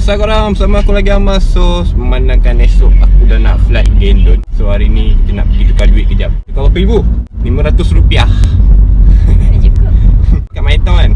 Biasa korang, sama aku lagi Amas. So memandangkan esok aku dah nak flight pergi Indon. So hari ni kita nak pergi tukar duit kejap. Tukar berapa ribu? RM500. Kat MyTown kan?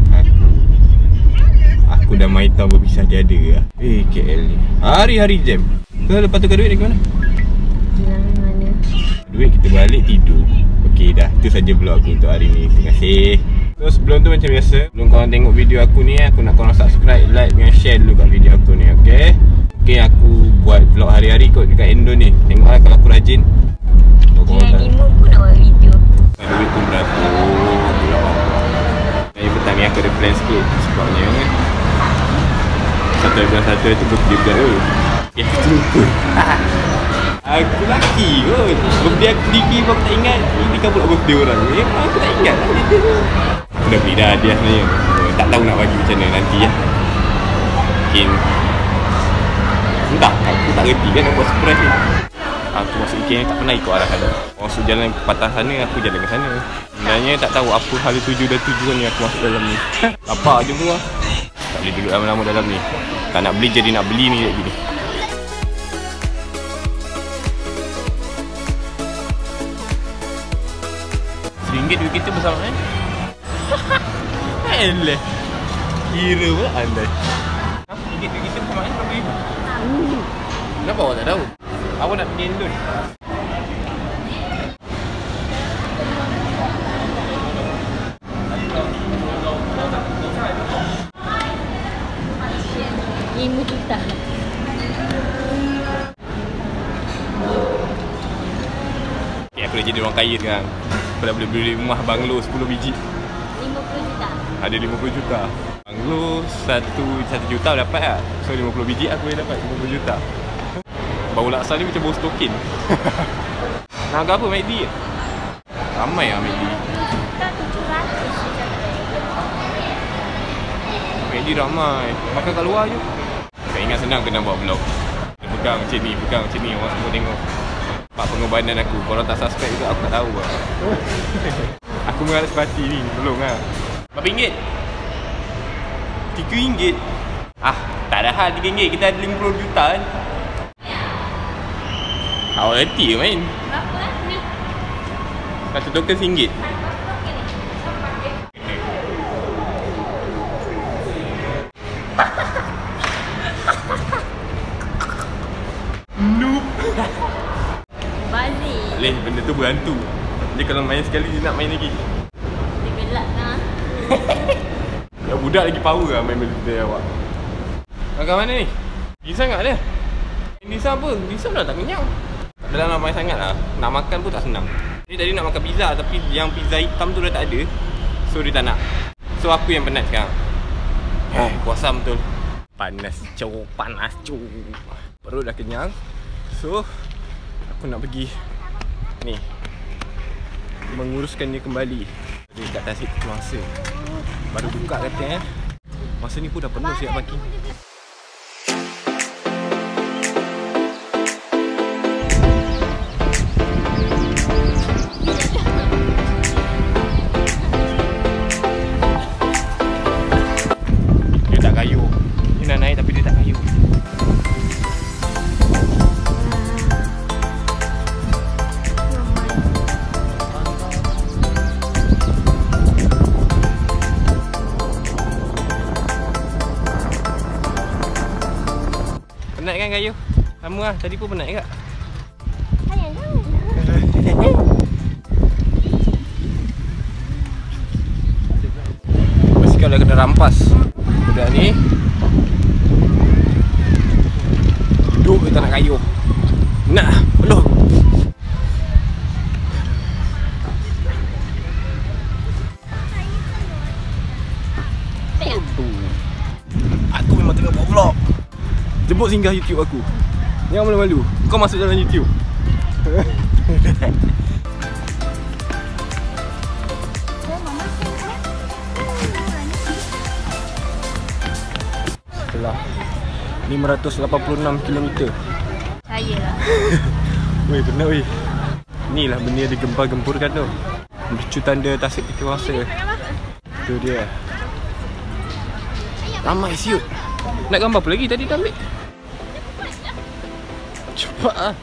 Aku dah MyTown berpisah tiada lah. KL ni hari-hari jam. So lepas tukar duit dari mana? Jalan mana? Duit kita balik tidur. Okey dah, itu saja vlog aku untuk hari ni. Terima kasih. So sebelum tu macam biasa, sebelum korang tengok video aku ni, aku nak korang subscribe, like dan share dulu kat video aku ni, okey? Okey, aku buat vlog hari-hari kot dekat Indon ni. Tengoklah kalau aku rajin. Jiran Lima pun nak buat video. Duit tu berapa? Hari petang ni aku ada plan sikit. Sebabnya satu bulan satu tu birthday budak tu. Aku terlupa. Aku laki kot. Birthday aku sendiri pun aku tak ingat. Ini kan pula birthday orang. Aku tak ingat lah cerita tu. Aku dah beli dah hadiah sebenarnya. Tak tahu nak bagi macam mana nanti lah. Mungkin entah, aku tak reti kan nak buat surprise ni. Aku masuk weekend tak pernah ikut arahan. Orang suruh jalan ke patah sana, aku jalan ke sana. Sebenarnya tak tahu apa hal tuju dan tujuan yang aku masuk dalam ni. Apa je semua. Tak boleh duduk lama-lama dalam ni. Tak nak beli jadi nak beli ni lagi ni. RM1 duit kita bersama kan? Elah. Kira pula andai. RM1 duit kita bersama kan? Berapa ribu? Kenapa awak tak tahu? Awak nak pergi Indon. RM5 juta. Okay, aku dah jadi orang kaya sekarang. Aku dah boleh beli rumah banglo 10 biji. 50 juta. Ada 50 juta. Banglo 1 juta dapat lah. So 50 biji aku boleh dapat 50 juta. Bau laksa ni macam bau stokin. Nak agak apa McD? Ramai lah McD. McD ramai. Makan kat luar je. Tak ingat senang kena buat vlog. Pegang macam ni, pegang macam ni. Orang semua tengok. Pak pengorbanan aku. Korang tak subscribe juga, aku tak tahu lah. Aku mengalah sepati ni, tolong lah. Berapa ringgit? RM3. Tak ada hal RM3. Kita ada 50 juta kan. Awak reti ke main? Berapa lah ni? Satu token RM1. Noob. Balik. Boleh, benda tu berhantu. Dia kalau main sekali, dia nak main lagi. Dia gelak lah. Ya, budak lagi power lah main benda tu awak. Kat mana ni? Pergi sangat dia. Nisa apa? Nisa dah tak kenyang. Tak adalah nak main sangat lah. Nak makan pun tak senang. Dia tadi nak makan pizza tapi yang pizza hitam tu dah tak ada. So dia tak nak. So aku yang penat sekarang. Puasa betul. Panas cu, panas cu. Perut dah kenyang. So aku nak pergi ni menguruskannya kembali. Dia kat Tasik masa. Baru buka katanya. Masa ni pun dah penuh siap parking. Dia tak kayu. Dia nak naik tapi dia tak kayu. Penat kan kayu? Sama lah, tadi pun penat juga. Basikal dah kena rampas. Budak ni duduk dia tak nak kayu. Nak lah, peluh. Aku memang tengah buat vlog. Jemput singgah YouTube aku. Jangan malu-malu. Kau masuk dalam YouTube. Setelah 586 km. Saya lah. Weh, benar weh. Inilah benda dia gempar-gempurkan tu. Mercu tanda Tasik kita rasa. Tu dia. Ramai siut. Nak gambar apa lagi tadi dah ambil? Cepat lah.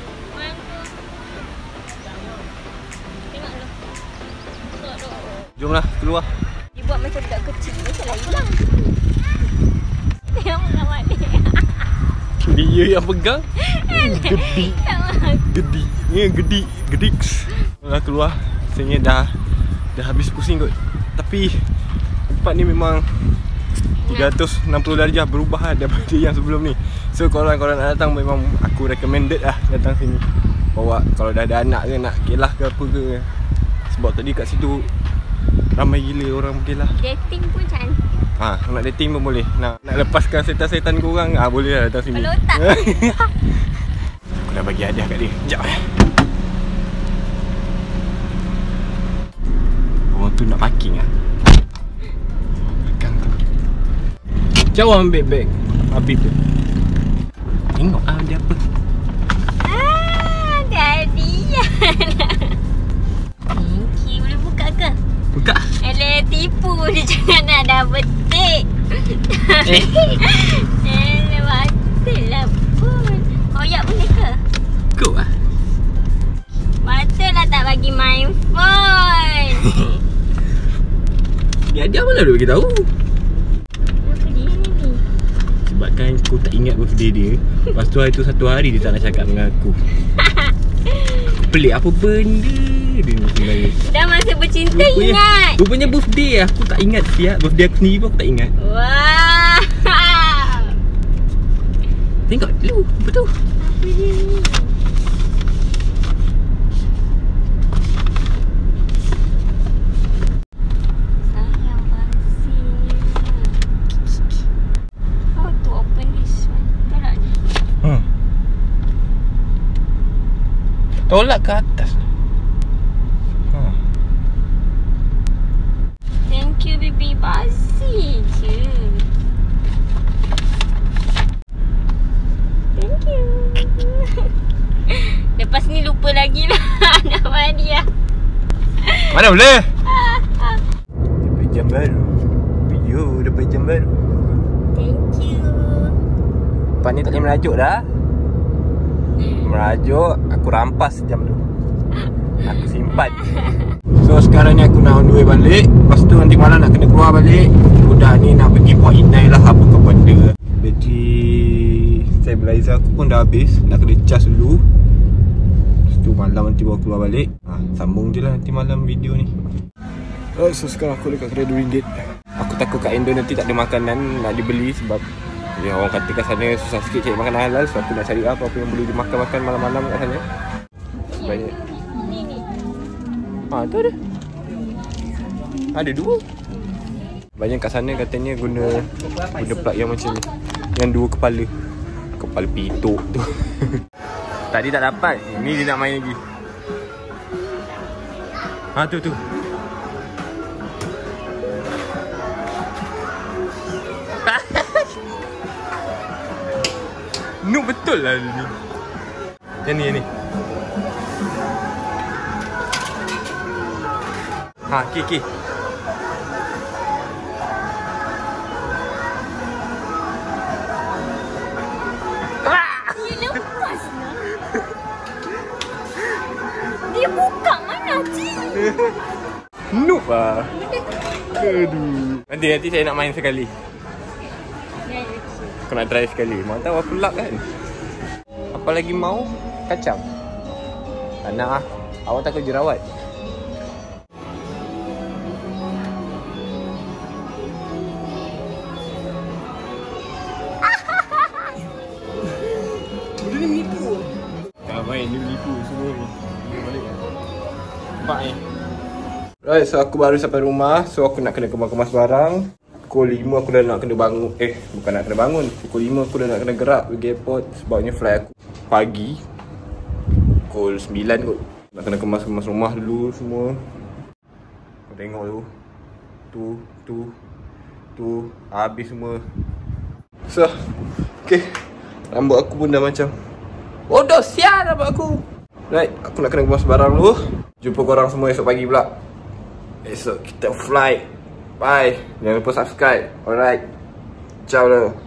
Jomlah keluar. Dia buat macam budak kecil. Macam lah hilang. Tengok muka dia. Dia yang pegang. Gedik. Ni gedik. Dah keluar. Rasanya dah habis pusing kot. Tapi tempat ni memang 360 darjah berubah daripada yang sebelum ni. So korang nak datang memang aku recommended lah datang sini. Bawa kalau dah ada anak ke nak kelah ke apa ke. Sebab tadi kat situ ramai gila orang berkelah. Dating pun cantik. Nak dating pun boleh. Nak lepaskan setan-setan korang boleh lah datang sini. Kalau tak aku dah bagi hadiah kat dia. Sekejap orang tu nak parking lah. Belakang tu. Jauh ambil beg Habib tu. Tengok dia apa. Hadiah. Thank you. Boleh buka ke? Buka. Alah, tipu dia cakap nak double tick. Alah, betul lah pun. Koyak boleh ke? Kau lah. Betul lah tak bagi main phone. Dia mana dia bagi tahu? Kenapa dia ni? Sebabkan aku tak ingat birthday dia. Lepas tu hari tu satu hari dia tak nak cakap dengan aku. Pelik apa benda dia ni sebenarnya. Dah masa bercinta ingat. Rupanya birthday aku tak ingat siap. Birthday aku sendiri pun aku tak ingat. Wah. Tengok dulu. Apa tu? Apa dia ni? Sayang pasti. How to open this one? Tolak ni. Tolak ke atas. Thank you baby. Basi je. Thank you. Lepas ni lupa lagi lah nak hadiah. Mana boleh? Dapat jam baru. Video dapat jam baru. Thank you. Lepas ni tak boleh merajuk dah. Merajuk, aku rampas jam tu. Aku simpan. So sekarang ni aku nak on the way balik. Lepas tu nanti malam nak kena keluar balik. Budak ni nak pergi buat inai lah apa ke benda. Bateri stabilizer aku pun dah habis. Nak kena charge dulu. Lepas tu malam nanti baru keluar balik. Sambung je lah nanti malam video ni. So sekarang aku dekat kedai RM2. Aku takut kat Indo nanti tak ada makanan nak dibeli. Sebab orang kata kat sana susah sikit cari makanan halal. So aku nak cari apa yang boleh dimakan-makan malam-malam kat sana. Banyak. Tu ada. Ada dua. Banyak kat sana katanya guna plug yang macam ni. Yang dua kepala. Kepala pitok tu. Tadi tak dapat. Ni dia nak main lagi. Tu. Noob betul lah ni. Yang ni. Okay. Dia lepas lah. Dia buka mana cik? Noob lah. Aduh. Nanti saya nak main sekali. Aku nak try sekali. Mau tahu aku luck kan. Apa lagi mau? Kacang. Tak nak lah. Awak takut jerawat. Benda ni menipu. Tak main, dia menipu semua ni. Nampak ni. Right, so aku baru sampai rumah. So aku nak kena kemas-kemas barang. Pukul 5 aku dah nak kena bangun. Bukan nak kena bangun. Pukul 5 aku dah nak kena gerak pergi airport. Sebabnya flight aku pagi. Pukul 9 kot. Nak kena kemas-kemas rumah dulu semua. Kau tengok tu. Tu. Habis semua. So, okay. Rambut aku pun dah macam bodoh sial rambut aku. Right, aku nak kena kemas barang dulu. Jumpa korang semua esok pagi pula. Esok kita flight. Bye. Jangan lupa subscribe. Alright. Ciao lah.